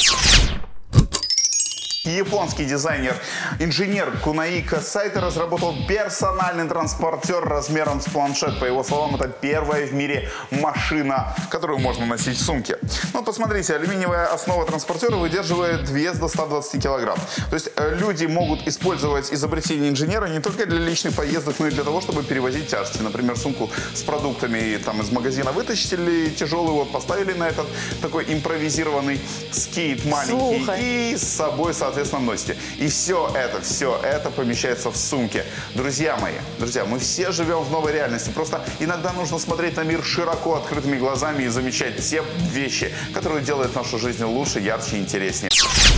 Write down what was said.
Японский дизайнер, инженер Кунаика Сайта разработал персональный транспортер размером с планшет. По его словам, это первая в мире машина, которую можно носить в сумке. Ну, посмотрите, алюминиевая основа транспортера выдерживает вес до 120 килограмм. То есть люди могут использовать изобретение инженера не только для личных поездок, но и для того, чтобы перевозить тяжести. Например, сумку с продуктами там из магазина вытащили тяжелый, вот поставили на этот такой импровизированный скейт маленький. Слушай. И с собой, соответственно, носите. И все это помещается в сумке. Друзья мои, мы все живем в новой реальности. Просто иногда нужно смотреть на мир широко открытыми глазами и замечать те вещи, которые делают нашу жизнь лучше, ярче и интереснее.